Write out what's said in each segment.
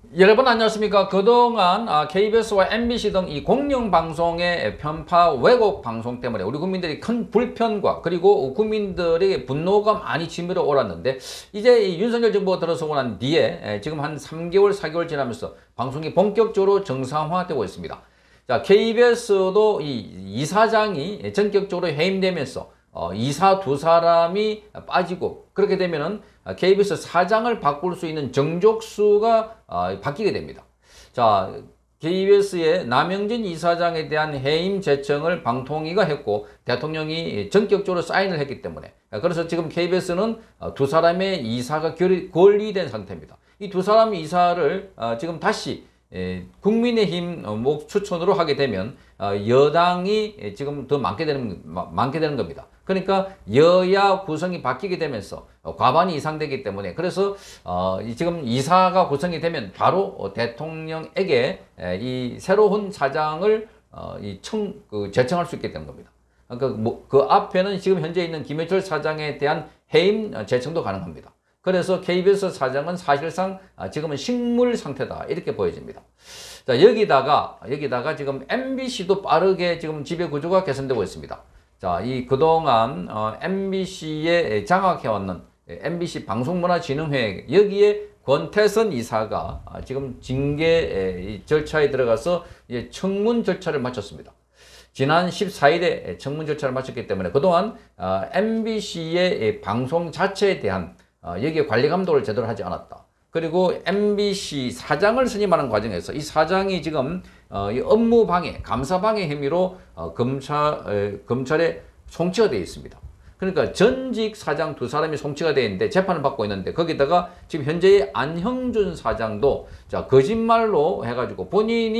여러분 안녕하십니까. 그동안 KBS와 MBC 등 이 공영방송의 편파 왜곡 방송 때문에 우리 국민들이 큰 불편과 그리고 국민들에게 분노가 많이 치밀어 올랐는데, 이제 이 윤석열 정부가 들어서고 난 뒤에 지금 한 3개월 4개월 지나면서 방송이 본격적으로 정상화되고 있습니다. 자, KBS도 이 이사장이 전격적으로 해임되면서 이사 두 사람이 빠지고, 그렇게 되면은 KBS 사장을 바꿀 수 있는 정족수가 바뀌게 됩니다. 자, KBS의 남영진 이사장에 대한 해임 제청을 방통위가 했고 대통령이 전격적으로 사인을 했기 때문에, 그래서 지금 KBS는 두 사람의 이사가 권리된 상태입니다. 이 두 사람의 이사를 지금 다시 국민의힘 추천으로 하게 되면 여당이 지금 더 많게 되는 겁니다. 그러니까 여야 구성이 바뀌게 되면서 과반이 이상되기 때문에, 그래서 지금 이사가 구성이 되면 바로 대통령에게 이 새로운 사장을 제청할 수 있게 되는 겁니다. 그러니까 그 앞에는 지금 현재 있는 김해철 사장에 대한 해임 제청도 가능합니다. 그래서 KBS 사장은 사실상 지금은 식물 상태다, 이렇게 보여집니다. 자, 여기다가 지금 MBC도 빠르게 지금 지배 구조가 개선되고 있습니다. 자, 이 그동안 MBC에 장악해왔는 MBC 방송문화진흥회, 여기에 권태선 이사가 지금 징계 절차에 들어가서 이제 청문 절차를 마쳤습니다. 지난 14일에 청문 절차를 마쳤기 때문에 그동안 MBC의 방송 자체에 대한 여기에 관리 감독을 제대로 하지 않았다. 그리고 MBC 사장을 선임하는 과정에서 이 사장이 지금 이 업무 방해, 감사 방해 혐의로 검찰에 송치가 되어 있습니다. 그러니까 전직 사장 두 사람이 송치가 되어 있는데 재판을 받고 있는데, 거기다가 지금 현재의 안형준 사장도 거짓말로 해가지고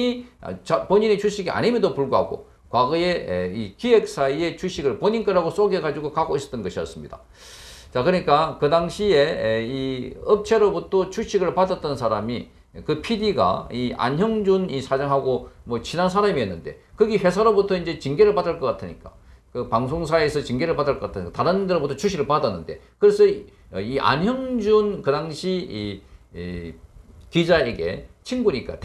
본인의 주식이 아님에도 불구하고 과거에 이 기획사의 주식을 본인 거라고 속여가지고 갖고 있었던 것이었습니다. 자, 그러니까 그 당시에 이 업체로부터 주식을 받았던 사람이, 그 PD가 이 안형준 이 사장하고 뭐 친한 사람이었는데, 거기 회사로부터 이제 징계를 받을 것 같으니까, 그 방송사에서 징계를 받을 것 같으니까 다른 데로부터 주식을 받았는데, 그래서 이 안형준 그 당시 이 기자에게 친구니까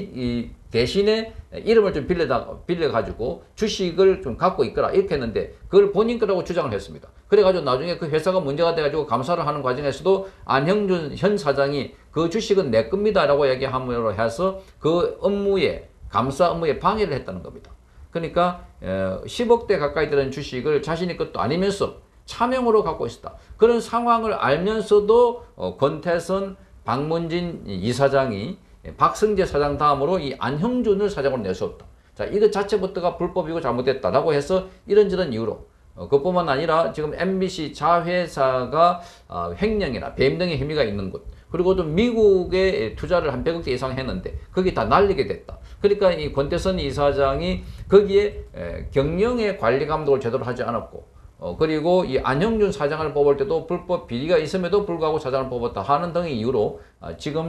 대신에 이름을 좀 빌려가지고 주식을 좀 갖고 있거라, 이렇게 했는데 그걸 본인 거라고 주장을 했습니다. 그래가지고 나중에 그 회사가 문제가 돼가지고 감사를 하는 과정에서도 안형준 현 사장이 그 주식은 내 겁니다 라고 얘기함으로 해서 그 감사 업무에 방해를 했다는 겁니다. 그러니까 10억대 가까이 되는 주식을 자신의 것도 아니면서 차명으로 갖고 있었다. 그런 상황을 알면서도 권태선, 박문진 이사장이 박성재 사장 다음으로 이 안형준을 사장으로 내세웠다. 자, 이것 자체부터가 불법이고 잘못됐다라고 해서 이런저런 이유로 그뿐만 아니라 지금 MBC 자회사가 횡령이나 배임 등의 혐의가 있는 곳, 그리고 또 미국에 투자를 한 100억대 이상 했는데 거기 다 날리게 됐다. 그러니까 이 권태선 이사장이 거기에 경영의 관리 감독을 제대로 하지 않았고, 그리고 이 안형준 사장을 뽑을 때도 불법 비리가 있음에도 불구하고 사장을 뽑았다 하는 등의 이유로 지금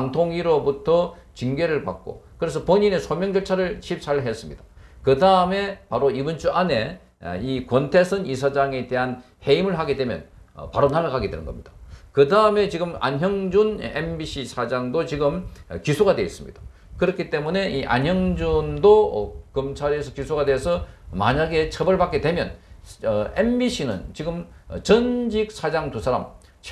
방통위로부터 징계를 받고, 그래서 본인의 소명 절차를 14일 했습니다. 그 다음에 바로 이번 주 안에 이 권태선 이사장에 대한 해임을 하게 되면 바로 날아가게 되는 겁니다. 그 다음에 지금 안형준 MBC 사장도 지금 기소가 되어 있습니다. 그렇기 때문에 이 안형준도 검찰에서 기소가 돼서 만약에 처벌받게 되면 MBC는 지금 전직 사장 두 사람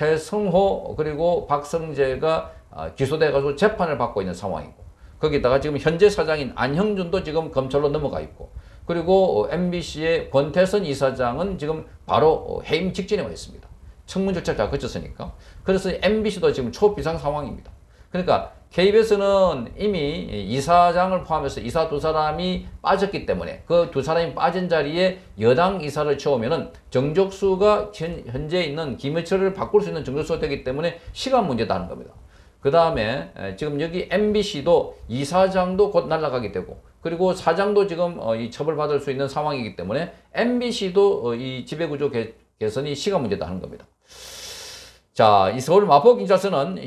최성호 그리고 박성재가 기소돼가지고 재판을 받고 있는 상황이고, 거기다가 지금 현재 사장인 안형준도 지금 검찰로 넘어가 있고, 그리고 MBC의 권태선 이사장은 지금 바로 해임 직전에 와 있습니다. 청문 절차가 거쳤으니까. 그래서 MBC도 지금 초비상 상황입니다. 그러니까 KBS는 이미 이사장을 포함해서 이사 두 사람이 빠졌기 때문에 그 두 사람이 빠진 자리에 여당 이사를 채우면은 정족수가 현재 있는 김해철을 바꿀 수 있는 정족수가 되기 때문에 시간 문제다는 겁니다. 그 다음에 지금 여기 MBC도 이사장도 곧 날아가게 되고, 그리고 사장도 지금 이 처벌받을 수 있는 상황이기 때문에 MBC도 이 지배구조 개선이 시간 문제다 하는 겁니다. 자, 이 서울 마포경찰서는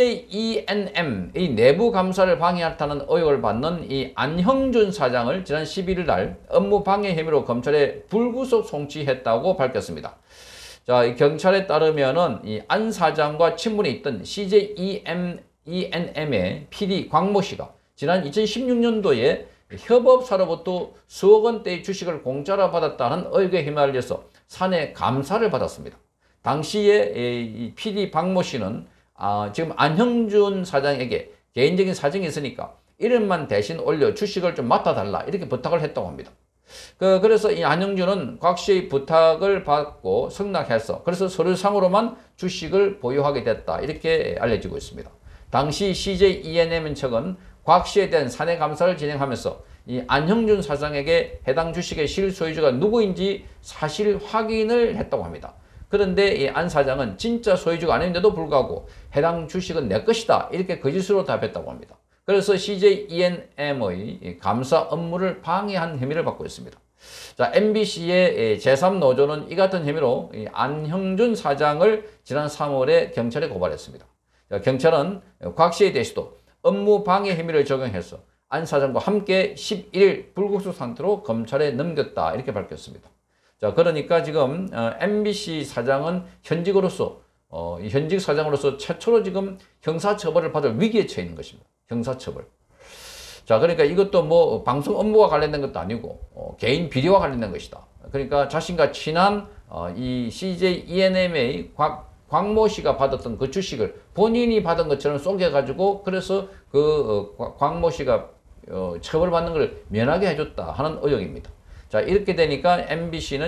CJENM 이 내부 감사를 방해했다는 의혹을 받는 이 안형준 사장을 지난 11일 날 업무 방해 혐의로 검찰에 불구속 송치했다고 밝혔습니다. 자, 이 경찰에 따르면은 이 안 사장과 친분이 있던 CJENM ENM의 PD 광모 씨가 지난 2016년도에 협업사로부터 수억 원대의 주식을 공짜로 받았다는 의혹에 휘말려서 사내 감사를 받았습니다. 당시에 이 PD 박모 씨는 지금 안형준 사장에게 개인적인 사정이 있으니까 이름만 대신 올려 주식을 좀 맡아달라 이렇게 부탁을 했다고 합니다. 그래서 이 안형준은 곽 씨의 부탁을 받고 승낙해서 그래서 서류상으로만 주식을 보유하게 됐다 이렇게 알려지고 있습니다. 당시 CJ ENM 측은 곽 씨에 대한 사내 감사를 진행하면서 이 안형준 사장에게 해당 주식의 실소유주가 누구인지 사실 확인을 했다고 합니다. 그런데 이 안 사장은 진짜 소유주가 아닌데도 불구하고 해당 주식은 내 것이다 이렇게 거짓으로 답했다고 합니다. 그래서 CJ ENM의 감사 업무를 방해한 혐의를 받고 있습니다. 자, MBC의 제3노조는 이 같은 혐의로 안형준 사장을 지난 3월에 경찰에 고발했습니다. 자, 경찰은 곽 씨에 대해서도 업무 방해 혐의를 적용해서 안 사장과 함께 11일 불구속 상태로 검찰에 넘겼다 이렇게 밝혔습니다. 자, 그러니까 지금 MBC 사장은 현직으로서 현직 사장으로서 최초로 지금 형사처벌을 받을 위기에 처해 있는 것입니다. 형사처벌. 자, 그러니까 이것도 뭐 방송 업무와 관련된 것도 아니고 개인 비리와 관련된 것이다. 그러니까 자신과 친한 이 CJ ENM의 광모 씨가 받았던 그 주식을 본인이 받은 것처럼 속여가지고 그래서 광모 씨가 처벌받는 걸 면하게 해줬다 하는 의혹입니다. 자, 이렇게 되니까 MBC는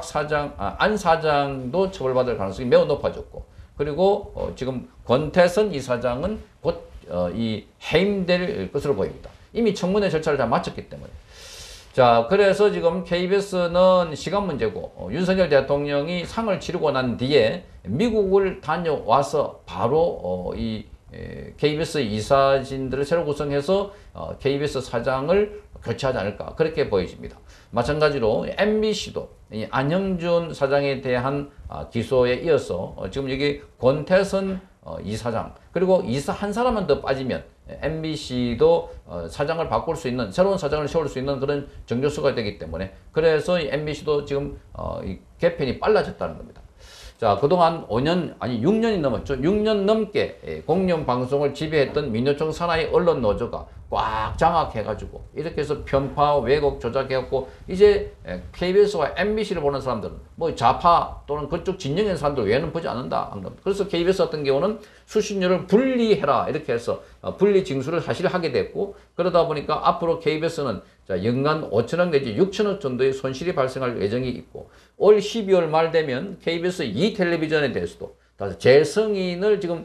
안 사장도 처벌받을 가능성이 매우 높아졌고, 그리고 지금 권태선 이 사장은 곧 이 해임될 것으로 보입니다. 이미 청문회 절차를 다 마쳤기 때문에. 자, 그래서 지금 KBS는 시간 문제고, 윤석열 대통령이 상을 치르고 난 뒤에 미국을 다녀와서 바로 KBS 이사진들을 새로 구성해서 KBS 사장을 교체하지 않을까 그렇게 보여집니다. 마찬가지로 MBC도 이 안형준 사장에 대한 기소에 이어서 지금 여기 권태선 이사장 그리고 이사 한 사람만 더 빠지면 MBC도 사장을 바꿀 수 있는 새로운 사장을 세울 수 있는 그런 정조수가 되기 때문에 그래서 이 MBC도 지금 이 개편이 빨라졌다는 겁니다. 자, 그동안 5년 아니 6년이 넘었죠. 6년 넘게 공영방송을 지배했던 민노총 산하의 언론 노조가 꽉 장악해가지고 이렇게 해서 편파, 왜곡, 조작해갖고 이제 KBS와 MBC를 보는 사람들은 뭐 좌파 또는 그쪽 진영의 사람들 외에는 보지 않는다. 그래서 KBS 같은 경우는 수신료를 분리해라 이렇게 해서 분리 징수를 사실 하게 됐고 그러다 보니까 앞으로 KBS는 연간 5천억 내지 6천억 정도의 손실이 발생할 예정이 있고 올 12월 말 되면 KBS 2텔레비전에 대해서도 재승인을 지금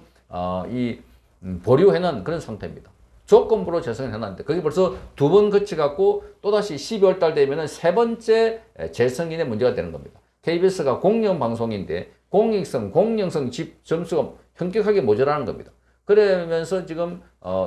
보류해놓은 그런 상태입니다. 조건부로 재승인 해놨는데 그게 벌써 2번 거쳐갖고 또다시 12월 달 되면은 3번째 재승인의 문제가 되는 겁니다. KBS가 공영방송인데 공익성, 공영성 점수가 현격하게 모자라는 겁니다. 그러면서 지금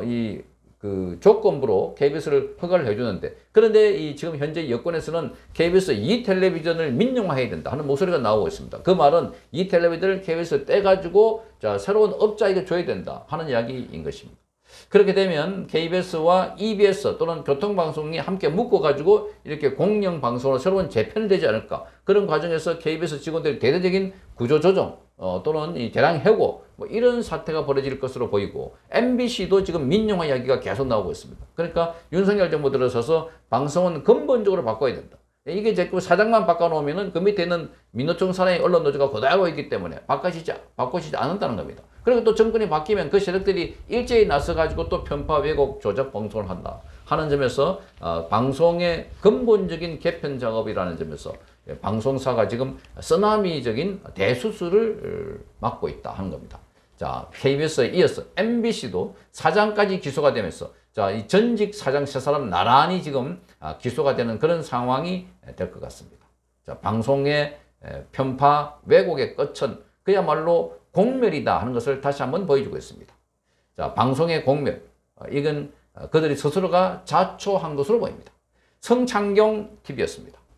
조건부로 KBS를 허가를 해주는데 그런데 지금 현재 여권에서는 KBS 2텔레비전을 민영화해야 된다 하는 목소리가 나오고 있습니다. 그 말은 2텔레비전을 KBS에 떼가지고 새로운 업자에게 줘야 된다 하는 이야기인 것입니다. 그렇게 되면 KBS와 EBS 또는 교통방송이 함께 묶어가지고 이렇게 공영방송으로 새로운 재편이 되지 않을까. 그런 과정에서 KBS 직원들이 대대적인 구조조정 또는 대량 해고 뭐 이런 사태가 벌어질 것으로 보이고 MBC도 지금 민영화 이야기가 계속 나오고 있습니다. 그러니까 윤석열 정부 들어서서 방송은 근본적으로 바꿔야 된다. 이게 자꾸 사장만 바꿔놓으면은 그 밑에 있는 민노총 산하의 언론 노조가 고달고 있기 때문에 바꿔지지 않는다는 겁니다. 그리고 또 정권이 바뀌면 그 세력들이 일제히 나서가지고 또 편파, 왜곡, 조작 방송을 한다 하는 점에서 방송의 근본적인 개편 작업이라는 점에서 방송사가 지금 쓰나미적인 대수술을 맞고 있다 하는 겁니다. 자, KBS에 이어서 MBC도 사장까지 기소가 되면서 이 전직 사장 세 사람 나란히 지금 기소가 되는 그런 상황이 될 것 같습니다. 자, 방송의 편파, 왜곡의 끝은 그야말로 공멸이다 하는 것을 다시 한번 보여주고 있습니다. 자, 방송의 공멸, 이건 그들이 스스로가 자초한 것으로 보입니다. 성창경 TV였습니다.